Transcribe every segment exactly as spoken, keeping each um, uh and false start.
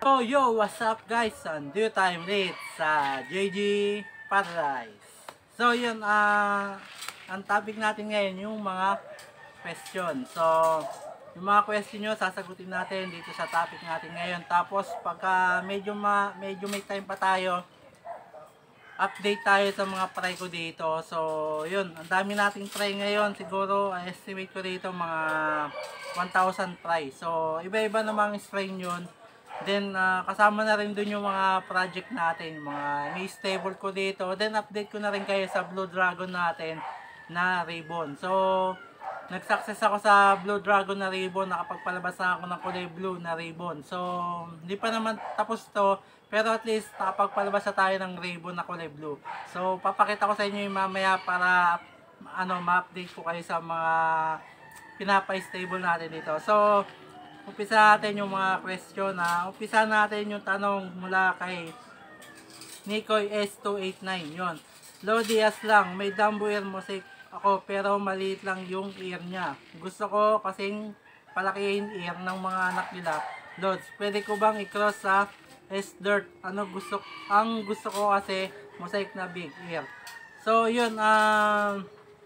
So yo, what's up guys? Andito tayo ulit sa J G Paradise. So yun, ah uh, ang topic natin ngayon yung mga question. So, yung mga question nyo, sasagutin natin dito sa topic natin ngayon. Tapos, pagka medyo, ma, medyo may time pa tayo, update tayo sa mga try ko dito. So, yun, ang dami nating try ngayon. Siguro, uh, estimate ko dito mga one thousand try. So, iba-iba namang strain yun. Then, uh, kasama na rin dun yung mga project natin, mga stable ko dito. Then, update ko na rin kayo sa Blue Dragon natin na ribbon. So, nag-success ako sa Blue Dragon na ribbon. Nakapagpalabas na ako ng kulay blue na ribbon. So, hindi pa naman tapos to. Pero at least, nakapagpalabas na tayo ng ribbon na kulay blue. So, papakita ko sa inyo yung mamaya para ano, ma-update ko kayo sa mga pinapa-stable natin dito. So, umpisa natin yung mga question na. Umpisa natin yung tanong mula kay Nikoy S two eight nine. Yun. Low Diaz lang. May Dumbo ear mosaic ako pero maliit lang yung ear niya. Gusto ko kasing palakihin ear ng mga anak nila. Lods, pwede ko bang i-cross sa S-Dirt? Ano gusto, ang gusto ko kasi mosaic na big ear. So, yun. Um,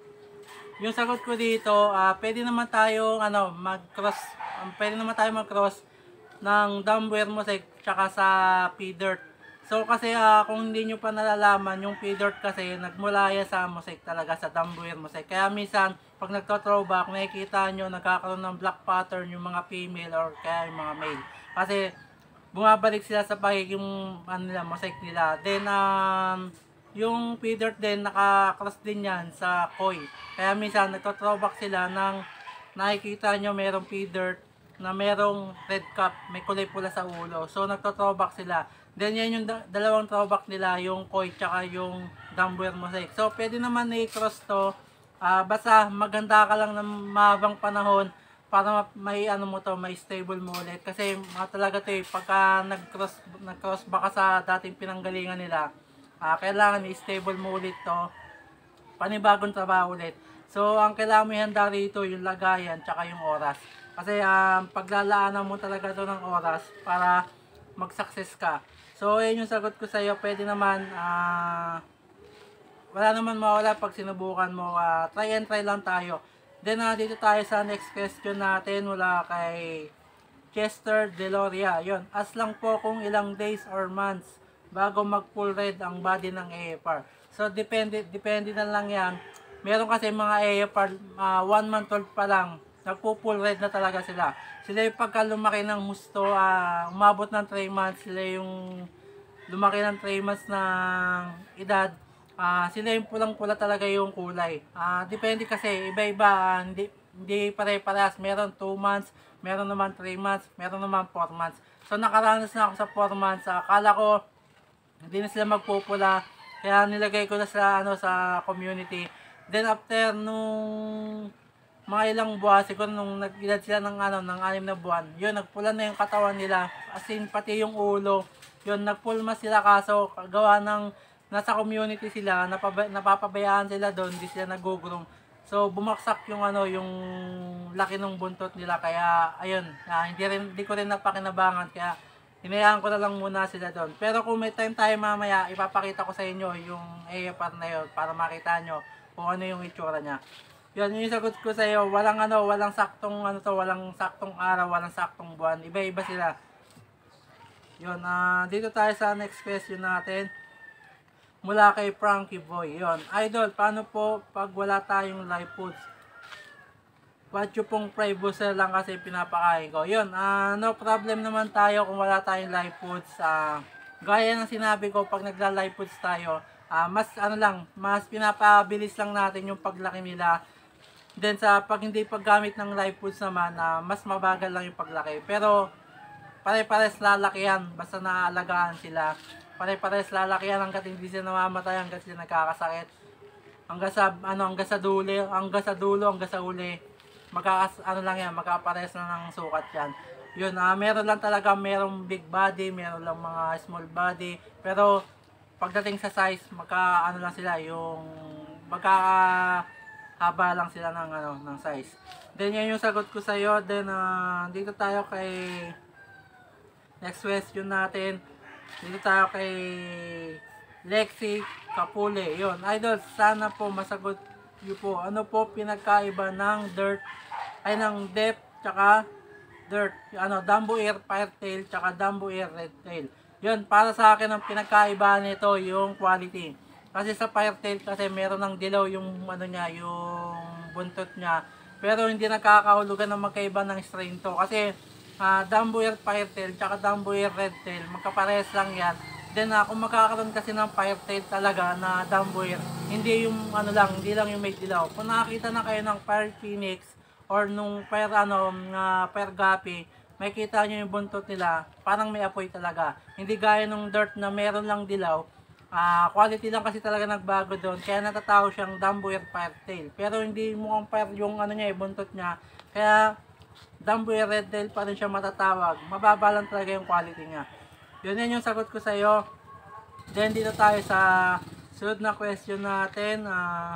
yung sagot ko dito, uh, pwede naman tayo ano, mag-cross. Um, pwede naman tayo mag-cross ng Dumbo ear mosaic tsaka sa P-Dirt. So kasi uh, kung hindi nyo pa nalalaman, yung P-Dirt kasi nagmula yan sa mosaic talaga, sa Dumbo ear mosaic. Kaya minsan, pag nagto-throwback, nakikita nyo nagkakaroon ng black pattern yung mga female or kaya yung mga male. Kasi bumabalik sila sa pagiging ano nila, mosaic nila. Then, um, yung P-Dirt din, naka-cross din yan sa koi. Kaya minsan, nagto-throwback sila ng nakikita nyo merong P-Dirt na merong red cap, may kulay pula sa ulo. So, nagto-throwback sila. Then, yan yung da dalawang throwback nila, yung koi tsaka yung Dumbo ear mosaic. So, pwede naman i-cross to. Uh, basta maganda ka lang ng mahabang panahon para may ano mo to, may stable mo ulit. Kasi mga talaga to eh, pagka nag-cross, nag-cross baka sa dating pinanggalingan nila, uh, kailangan i-stable mo ulit to. Panibagong trabaho ulit. So, ang kailangan mo ihanda rito, yung lagayan tsaka yung oras. Kasi um, paglalaanan mo talaga to ng oras para mag-success ka. So, yun yung sagot ko sa iyo. Pwede naman, uh, wala naman mawala pag sinubukan mo. Uh, try and try lang tayo. Then, uh, dito tayo sa next question natin mula kay Chester Deloria. Yun, as lang po kung ilang days or months bago mag full red ang body ng A F R. So, depende, depende na lang yan. Meron kasi mga A F R, uh, one month old pa lang, nagpo-full red na talaga sila. Sila yung pagka lumaki ng husto, uh, umabot ng three months, sila yung lumaki ng three months ng edad, uh, sila yung pulang-pula talaga yung kulay. Uh, depende kasi, iba-iba, uh, hindi, hindi pare-parehas. Meron two months, meron naman three months, meron naman four months. So nakaranas na ako sa four months, uh, akala ko hindi na sila magpupula, kaya nilagay ko na sa, ano, sa community. Then after nung mga ilang buwan, siguro nung nag-edad sila ng ano, ng anim na buwan, yun, nagpula na yung katawan nila, as in, pati yung ulo, yun, nagpulma sila, kaso, gawa ng, nasa community sila, napaba, napapabayaan sila doon, hindi sila nag-groom. So, bumaksak yung ano, yung laki ng buntot nila, kaya, ayun, uh, hindi, rin, hindi ko rin napakinabangan, kaya, hinayaan ko na lang muna sila doon. Pero kung may time tayo mamaya, ipapakita ko sa inyo yung A F R na yun, para makita nyo kung ano yung itsura niya. Yan, yung sagot ko sa iyo, walang ano, walang saktong ano to, walang saktong araw, walang saktong buwan. Iba-iba sila. Yun, uh, dito tayo sa next question natin. Mula kay Frankie Boy. Yun, idol, paano po pag wala tayong live foods? What you pong fry booster lang kasi pinapakain ko. Yun, uh, no problem naman tayo kung wala tayong live foods. Uh, gaya ng sinabi ko, pag nagla-live foods tayo, uh, mas ano lang, mas pinapabilis lang natin yung paglaki nila. Then sa pag hindi paggamit ng live foods naman, uh, mas mabagal lang yung paglaki. Pero pare-pares lalaki yan basta naaalagaan sila. Pare-pares lalaki yan hangga't hindi sila namamatay, hangga't sila nagkakasakit. Hanggang sa ano, hanggang sa dulo, hanggang sa dulo, hanggang sa uli. Magkakas ano lang yan, magkapares na ng sukat yan. Yun, uh, meron lang talaga, merong big body, meron lang mga small body. Pero pagdating sa size, magka ano lang sila, yung magka haba lang sila ng ano, ng size. Then yan yung sagot ko sa iyo. Then uh, dito tayo kay next question natin. Dito tayo kay Lexi Kapule. Yun, idol, sana po masagot niyo po. Ano po pinagkaiba ng dirt, ay ng depth, tsaka dirt? Ano, Dumbo Air Firetail, tsaka Dumbo Air Redtail. Yun, para sa akin ang pinagkaiba nito yung quality. Kasi sa Firetail kasi meron ng dilaw yung ano niya, yung buntot niya. Pero hindi nakakahulugan ng magkaiba ng strain to. Kasi uh, Dumbo Air Firetail tsaka Dumbo Air Redtail, magkapares lang yan. Then uh, kung magkakaroon kasi ng Firetail talaga na Dumbo Air, hindi yung ano lang, hindi lang yung may dilaw. Kung nakakita na kayo ng Fire Phoenix or nung Fire ano, uh, Fire Guppy, may kita nyo yung buntot nila, parang may apoy talaga. Hindi gaya nung dirt na meron lang dilaw. Uh, quality lang kasi talaga nagbago doon, kaya natatawag siyang Dumbo Air Firetail. Pero hindi mukhang fire yung ano niya, buntot niya. Kaya Dumbo Air Redtail pa rin siya matatawag. Mababa lang talaga yung quality niya. Yun yan yung sagot ko sa iyo. Then dito tayo sa sunod na question natin. Uh,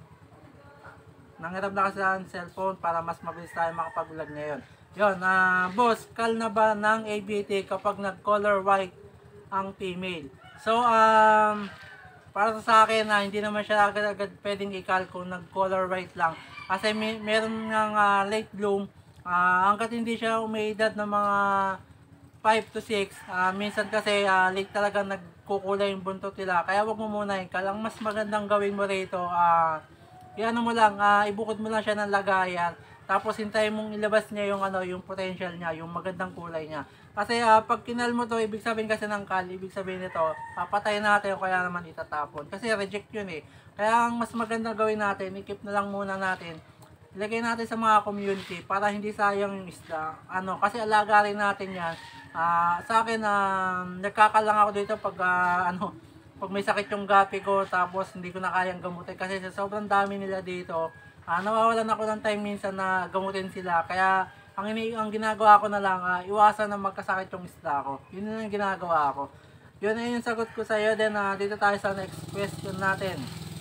Nangiram na kasi ang cellphone para mas mabilis tayo makapag-vlog ngayon. Yun, uh, boss, kal na ba ng A B T kapag nag-color white ang female? So, um, para sa akin, uh, hindi naman siya agad-agad pwedeng ikal kung nag-color white lang. Kasi may, meron ng uh, late bloom, uh, hanggat hindi siya umiidad ng mga five to six, uh, minsan kasi uh, late talaga nagkukulay yung buntot nila. Kaya wag mo muna ikal. Ang mas magandang gawin mo rito, uh, iano mo lang, uh, ibukod mo lang siya ng lagayan. Tapos hintayin mong ilabas niya yung ano, yung potential niya, yung magandang kulay niya. Kasi uh, pag kinal mo to, ibig sabihin kasi ng kal, ibig sabihin nito, papatayin natin o kaya naman itatapon. Kasi reject yun eh. Kaya ang mas magandang gawin natin, i-keep na lang muna natin. Ilagay natin sa mga community para hindi sayang yung isda. Ano, kasi alaga rin natin yan. Uh, sa akin, uh, nagkakalang ako dito pag uh, ano, pag may sakit yung gapi ko tapos hindi ko na kayang gamutin kasi sa sobrang dami nila dito, uh, nawawalan ako ng time minsan na gamutin sila. Kaya ang, ini ang ginagawa ko na lang, uh, iwasan na magkasakit yung isda ko. Yun na yung ginagawa ko. Yun na yung sagot ko sa iyo. Then uh, dito tayo sa next question natin.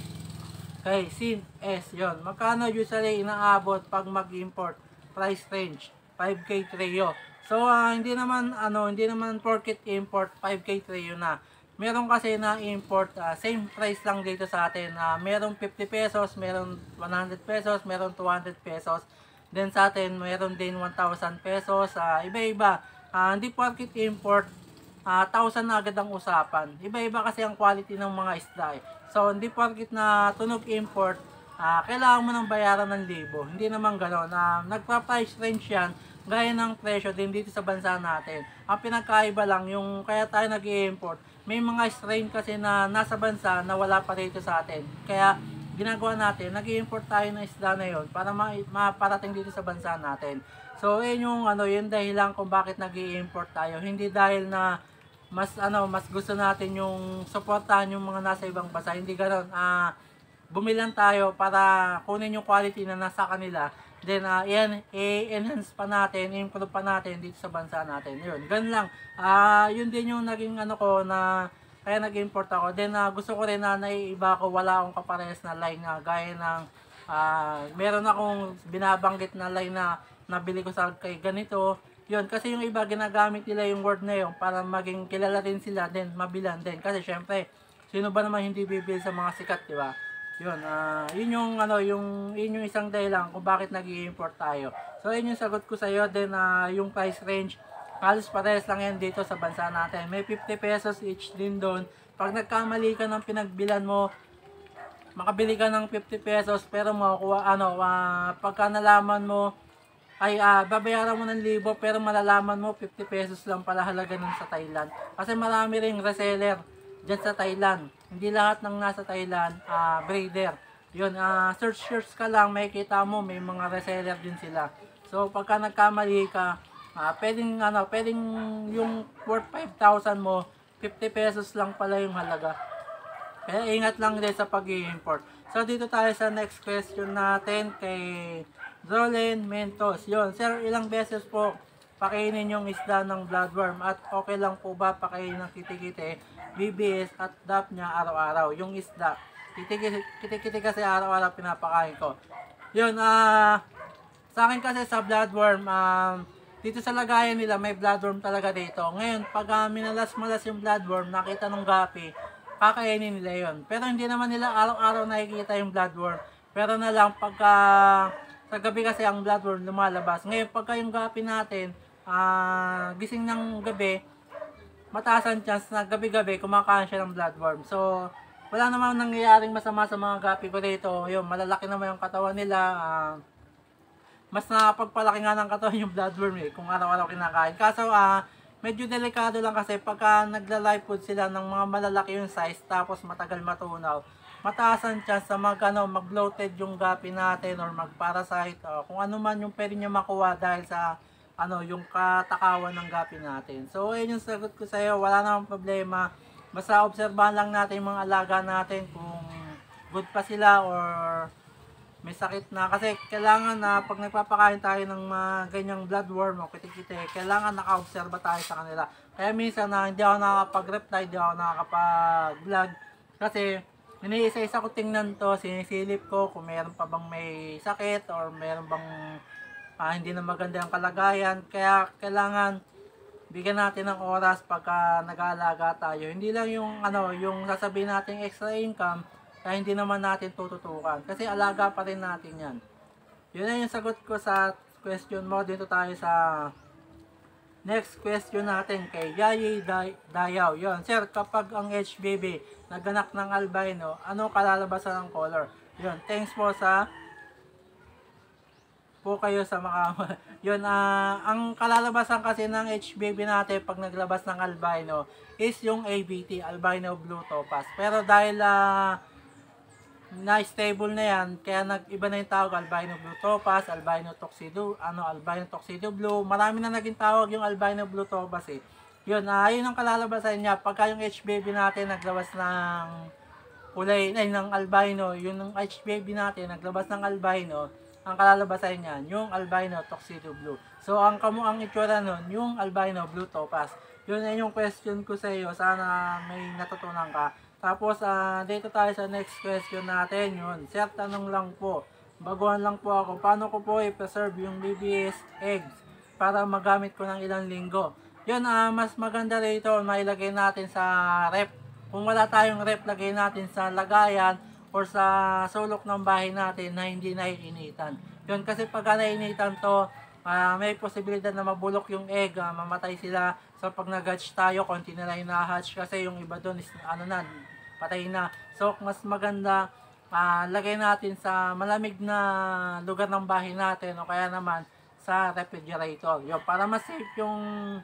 Okay, Sin S, yun. Magkano usually inaabot pag mag-import? Price range, five K trio. So, uh, hindi naman, ano, hindi naman porket import, five K trio na. Meron kasi na import, uh, same price lang dito sa atin. Uh, meron fifty pesos, meron one hundred pesos, meron two hundred pesos. Then sa atin, meron din one thousand pesos. Uh, iba-iba. Uh, hindi porket import, uh, one thousand na agad ang usapan. Iba-iba kasi ang quality ng mga isda eh. So, hindi porket na tunog import, uh, kailangan mo ng bayaran ng libo. Hindi naman gano'n. Uh, nagpa-price range yan, gaya ng presyo din dito sa bansa natin. Ang pinagkaiba lang, yung kaya tayo nag-i-import, may mga strain kasi na nasa bansa na wala pa rito sa atin. Kaya ginagawa natin, nag-i-import tayo ng isda na yun para ma maparating dito sa bansa natin. So, yun yung ano, yun dahilan kung bakit nag-i-import tayo. Hindi dahil na mas ano, mas gusto natin yung suportahan yung mga nasa ibang bansa. Hindi ganoon. Ah, bumilan tayo para kunin yung quality na nasa kanila. Then, uh, yan, i-enhance pa natin, i-improve pa natin dito sa bansa natin. Yun, ganun lang. Uh, yun din yung naging ano ko na, kaya nag-import ako. Then, uh, gusto ko rin na naiiba ko, wala akong kaparehas na line na gaya ng, uh, meron akong binabanggit na line na nabili ko sa kay ganito. Yun, kasi yung iba ginagamit nila yung word na yun para maging kilala din sila, then mabilan din. Kasi syempre, sino ba naman hindi bibili sa mga sikat, di ba? Yun, uh, yun yung ano, yung yun yung isang dahilan kung bakit nag-i-import tayo. So yun yung sagot ko sa iyo. Then uh, yung price range, halos parehas lang yan dito sa bansa natin. May fifty pesos each din doon. Pag nagkamali ka ng pinagbilan mo, makabili ka ng fifty pesos pero makukuha ano, uh, pagka nalaman mo ay uh, babayaran mo ng libo pero malalaman mo fifty pesos lang pala halaga nun sa Thailand. Kasi marami ring reseller dyan sa Thailand. Hindi lahat ng nasa Thailand, uh, breeder. Yun, uh, search search ka lang, may kita mo, may mga reseller din sila. So, pagka nagkamali ka, uh, pwedeng, ano, pwedeng yung worth five thousand mo, fifty pesos lang pala yung halaga. Kaya ingat lang din sa pag-i-import. So, dito tayo sa next question natin kay Roland Mentos. Yun, sir, ilang beses po pakainin yung isda ng bloodworm at okay lang po ba pakainin ng kitikite, B B S at D A P niya araw-araw? Yung isda, kitikite kasi araw-araw pinapakain ko. Yun, ah, uh, sa akin kasi sa bloodworm, um, dito sa lagayan nila may bloodworm talaga dito. Ngayon, pag uh, minalas-malas yung bloodworm, nakita ng gapi, kakainin nila yon. Pero hindi naman nila araw-araw nakikita yung bloodworm. Pero na lang pagka sa gabi kasi ang bloodworm lumalabas. Ngayon, pagka yung gapi natin, uh, gising ng gabi, mataas ang chance na gabi-gabi kumakain siya ng bloodworm. So, wala namang nangyayaring masama sa mga gapi ko dito. Yun, malalaki naman yung katawan nila. Uh, mas nakapagpalaki nga ng katawan yung bloodworm eh, kung araw-araw kinakain. Kaso, uh, medyo delikado lang kasi pagka nagla-live food sila ng mga malalaki yung size tapos matagal matunaw, mataas ang chance na mag, ano, mag-bloated yung gapi natin or mag-parasite o kung ano man yung pwede nyo makuha dahil sa ano, yung katakawan ng gapi natin. So, ayun yung sagot ko sa iyo. Wala namang problema. Basta obserbahan lang natin yung mga alaga natin kung good pa sila or may sakit na. Kasi kailangan na pag nagpapakain tayo ng mga ganyang bloodworm o kitikite, kailangan naka-obserba tayo sa kanila. Kaya minsan na hindi ako nakakapag-reply, hindi ako nakakapag-vlog. Kasi iniisa-isa ko tingnan to, sinisilip ko kung meron pa bang may sakit or meron bang uh, hindi na maganda ang kalagayan. Kaya kailangan bigyan natin ng oras pagka nag-aalaga tayo. Hindi lang yung ano, yung sasabihin natin extra income, kaya hindi naman natin tututukan. Kasi alaga pa rin natin yan. Yun na yung sagot ko sa question mo. Dito tayo sa next question natin kay Yayi Dayaw. Yun, sir, kapag ang H B B naganak ng albino, ano kalalabasan ng color? Yun, thanks po sa po kayo sa mga yun, uh, ang kalalabasan kasi ng H B B natin pag naglabas ng albino is yung A B T, albino blue topaz. Pero dahil uh, na-stable na yan, kaya nag-iba na yung tawag, albino blue topaz, albino tuxedo, ano, albino tuxedo blue. Marami na naging tawag yung albino blue topaz eh. Yun, uh, yun ang kalalabasan niya. Pagka yung H B B natin naglabas ng kulay, ay, ng albino, yun ang H B B natin naglabas ng albino, ang kalalabasan niyan, yung albino tuxedo blue. So, ang kamuang itsura nun, yung albino blue topaz. Yun ay yung question ko sa iyo. Sana may natutunan ka. Tapos, uh, dito tayo sa next question natin. Yun, sir, tanong lang po. Baguhan lang po ako. Paano ko po i-preserve yung B B S eggs para magamit ko ng ilang linggo? Yun, uh, mas maganda rito, mailagay natin sa rep. Kung wala tayong rep, lagay natin sa lagayan or sa sulok ng bahay natin na hindi naiinitan. Yun, kasi pag naiinitan to, uh, may posibilidad na mabulok yung egg, uh, mamatay sila. So pag nag-hatch tayo, konti na lang yung na-hatch kasi yung iba doon is ano na, patay na. So mas maganda, uh, lagay natin sa malamig na lugar ng bahay natin o kaya naman sa refrigerator. Yun, para mas safe yung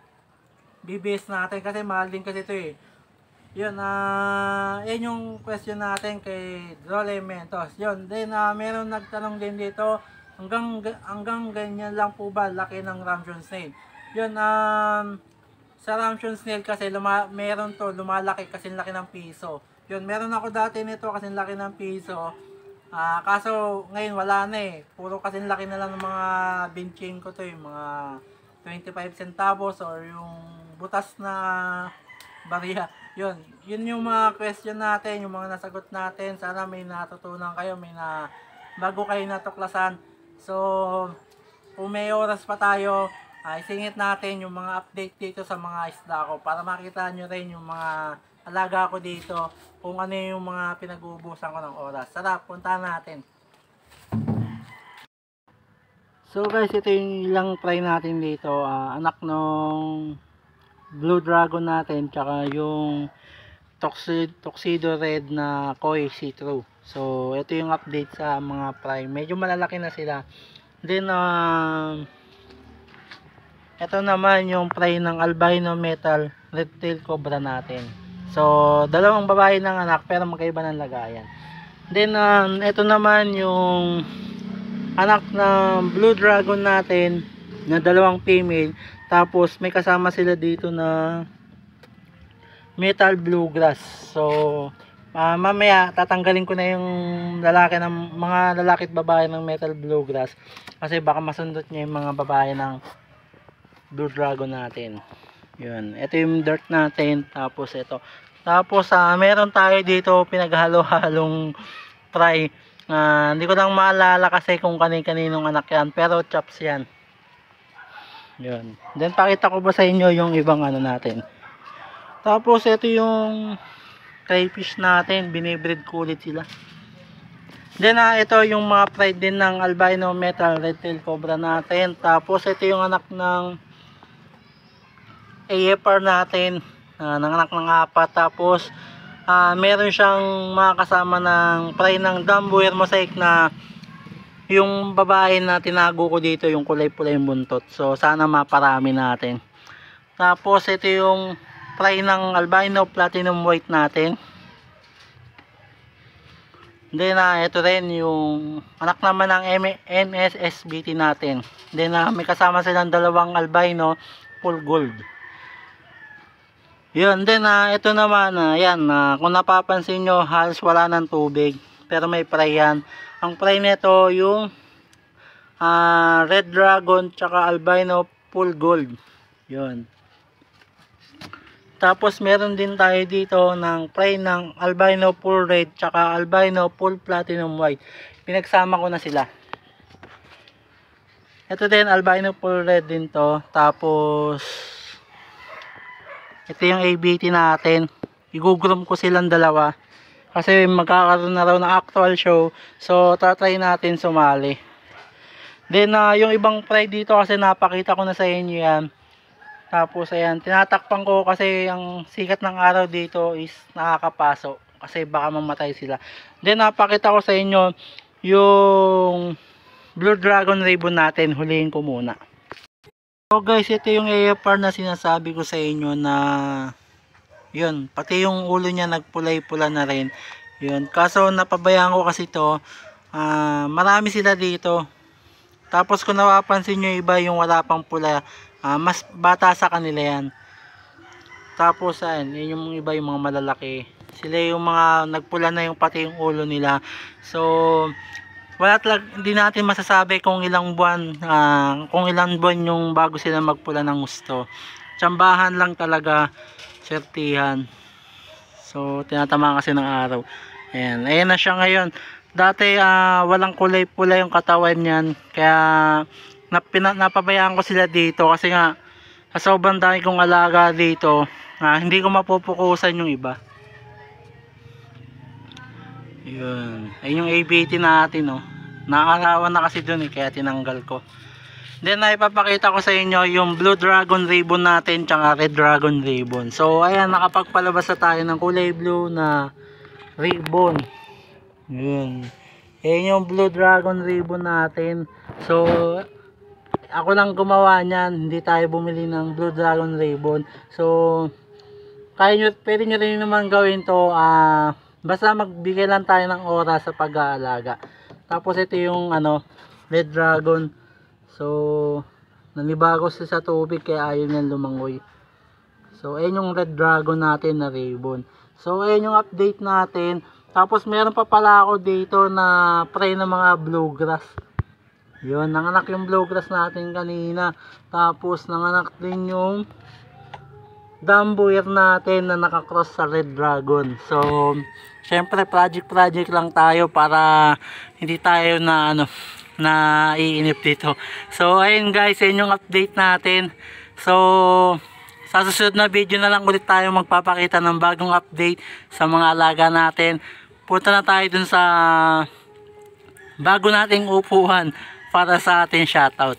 B B S natin kasi mahal din kasi ito eh. Yun, ah, uh, yun yung question natin kay Drole Mentos. Yun, then uh, meron nagtanong din dito, hanggang hanggang ganyan lang po ba laki ng Ramshon snail? Yun, um, sa Ramshon snail kasi luma, meron to, lumalaki kasi laki ng piso. Yun, meron ako dati nito kasi laki ng piso. Ah, uh, kaso ngayon wala na eh. Puro kasi laki na lang ng mga benching ko to, yung mga twenty-five centavos or yung butas na barya. Yun, yun yung mga question natin, yung mga nasagot natin. Sana may natutunan kayo, may na bago kayo natuklasan. So, kung may oras pa tayo, uh, isingit natin yung mga update dito sa mga isda ko para makita nyo rin yung mga alaga ko dito, kung ano yung mga pinag-uubusan ko ng oras. Tara, puntahan natin. So guys, ito yung ilang try natin dito. Uh, anak nung Blue Dragon natin, tsaka yung Tuxedo, Tuxedo Red na Koi See-Through. So, ito yung update sa mga prime. Medyo malalaki na sila. Then, um, ito naman yung prime ng albino metal red tail cobra natin. So, dalawang babae ng anak pero magkaiba ng lagayan. Then, um, ito naman yung anak ng Blue Dragon natin na dalawang female. Tapos may kasama sila dito na metal bluegrass. So uh, mamaya tatanggalin ko na yung lalaki ng mga lalaki at babae ng metal bluegrass kasi baka masundot niya yung mga babae ng Blue Dragon natin. Yun, ito yung dirt natin. Tapos ito. Tapos uh, meron tayo dito pinaghalo-halong try. Uh, hindi ko lang maalala kasi kung kanin-kaninong anak yan, pero chops yan. Yun. Then pakita ko ba sa inyo yung ibang ano natin. Tapos ito yung crayfish natin, binibreed ko ulit sila. Then uh, ito yung mga pride din ng albino metal red tail cobra natin. Tapos ito yung anak ng A F R natin, uh, nanganak ng apat. Tapos uh, meron siyang mga kasama ng pride ng Dumboer mosaic na yung babae na tinago ko dito, yung kulay-pulay yung buntot. So sana maparami natin. Tapos ito yung pride ng albino platinum white natin. Then uh, ito rin yung anak naman ng N S S B T natin. Then uh, may kasama silang dalawang albino full gold. Yun, then uh, ito naman, uh, yan, uh, kung napapansin nyo, halos wala ng tubig. Pero may fry yan. Ang fry nito yung uh, red dragon tsaka albino full gold. Yun. Tapos meron din tayo dito ng fry ng albino full red tsaka albino full platinum white. Pinagsama ko na sila. Ito din albino full red din to. Tapos ito yung A B T natin. I-groom ko silang dalawa kasi magkakaroon na raw ng actual show. So tatry natin sumali. Then uh, yung ibang fry dito kasi napakita ko na sa inyo yan. Tapos ayan, tinatakpan ko kasi ang sikat ng araw dito is nakakapaso kasi baka mamatay sila. Then napakita ko sa inyo yung Blue Dragon Ribbon natin, huliin ko muna. So guys, ito yung A F R na sinasabi ko sa inyo na yun, pati yung ulo niya nagpulay-pula na rin. Yun, kaso napabayaan ko kasi to, uh, marami sila dito. Tapos kung napapansin nyo iba yung wala pang pula, Uh, mas bata sa kanila yan. Tapos ayan, yun yung iba yung mga malalaki. Sila yung mga nagpula na yung pati yung ulo nila. So wala talaga, hindi natin masasabi kung ilang buwan uh, kung ilang buwan yung bago sila magpula ng gusto. Tsambahan lang talaga, sertihan. So tinatamaan kasi ng araw. Ayan, ayan na siya ngayon. Dati uh, walang kulay-pula yung katawan niyan. Kaya Napina, napabayaan ko sila dito kasi nga sa sobrang dami kong alaga dito, ah, hindi ko mapupukusan yung iba. Yun, ayun yung A B T natin, oh. Nakakarawan na kasi dun eh, kaya tinanggal ko. Then ay ipapakita ko sa inyo yung Blue Dragon Ribbon natin tsaka Red Dragon Ribbon. So ayan, nakapagpalabas na tayo ng kulay blue na ribbon. Yun, ayun yung Blue Dragon Ribbon natin. So ako lang gumawa niyan, hindi tayo bumili ng Blue Dragon Ribbon. So kaya nyo, pwede nyo rin naman gawin to, uh, basta magbigay lang tayo ng oras sa pag-aalaga. Tapos ito yung ano, Red Dragon. So nanibago siya sa tubig kaya ayaw niyan lumangoy. So ayun yung Red Dragon natin na ribbon. So ayun yung update natin. Tapos meron pa pala ako dito na prey ng mga bluegrass. Yun, nanganak yung bluegrass natin kanina. Tapos nanganak din yung Dumboer natin na nakakross sa Red Dragon. So syempre project project lang tayo para hindi tayo na ano na iinip dito. So ayun guys, yun yung update natin. So sa susunod na video na lang ulit tayo magpapakita ng bagong update sa mga alaga natin. Punta na tayo dun sa bago nating upuan para sa ating shoutout.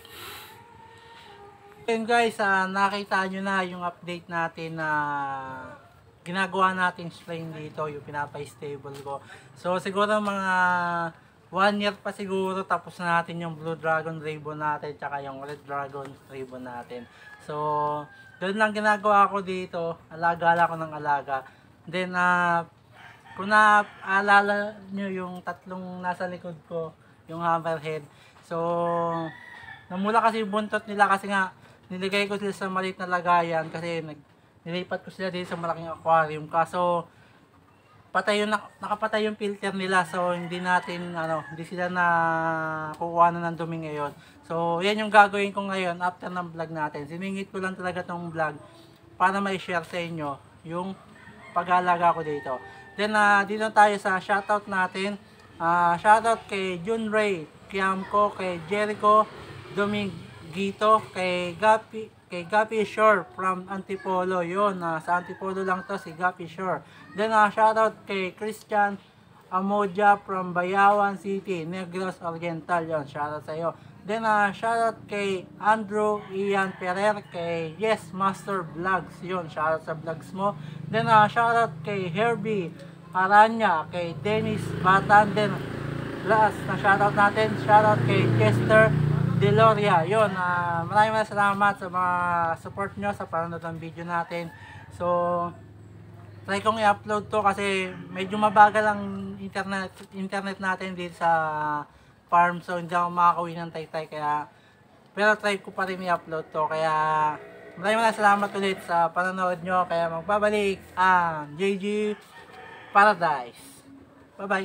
Ayun guys, uh, nakita nyo na yung update natin na ginagawa nating strain dito, yung pinapa-stable ko. So siguro mga one year pa siguro tapos na natin yung Blue Dragon Ribbon natin tsaka yung Red Dragon Ribbon natin. So doon lang ginagawa ko dito, alaga ko ng alaga. Then uh, kung naalala nyo yung tatlong nasa likod ko, yung hammerhead. So namula kasi yung buntot nila kasi nga nilagay ko sila sa maliit na lagayan kasi nag, nilipat ko sila dito sa malaking aquarium. Kaso patay yung, nakapatay yung filter nila, so hindi natin ano, hindi sila na kukuha na ng dumi ngayon. So yan yung gagawin ko ngayon after ng vlog natin. Siningit ko lang talaga tong vlog para ma-share sa inyo yung pag-aalaga ko dito. Then uh, dito tayo sa shoutout natin. Uh, shoutout kay Jun Ray Kiamco, kay Jericho Doming Gito, kay Gapi, kay Gapi Shore from Antipolo. Yun, uh, sa Antipolo lang to si Gapi Shore. Then, uh, shoutout kay Christian Amoja from Bayawan City, Negros Oriental. Yun, shoutout sa iyo. Then, uh, shoutout kay Andrew Ian Ferrer, kay Yes Master Vlogs. Yun, shoutout sa vlogs mo. Then, uh, shoutout kay Herbie Aranya, kay Dennis Batan. Then, last na shoutout natin, shoutout kay Chester Deloria. Yun, uh, maraming maraming salamat sa mga support nyo sa panonood ng video natin. So, try kong i-upload to kasi medyo mabagal ang internet internet natin dito sa farm, so hindi ako makakauwi ng Taytay, kaya pero try ko pa rin i-upload to. Kaya maraming maraming salamat ulit sa panonood nyo. Kaya magbabalik ang J G Paradise. Bye bye.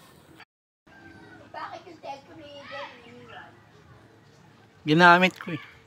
Bakit yung cellphone ni Jenny iniwan? Ginamit ko eh.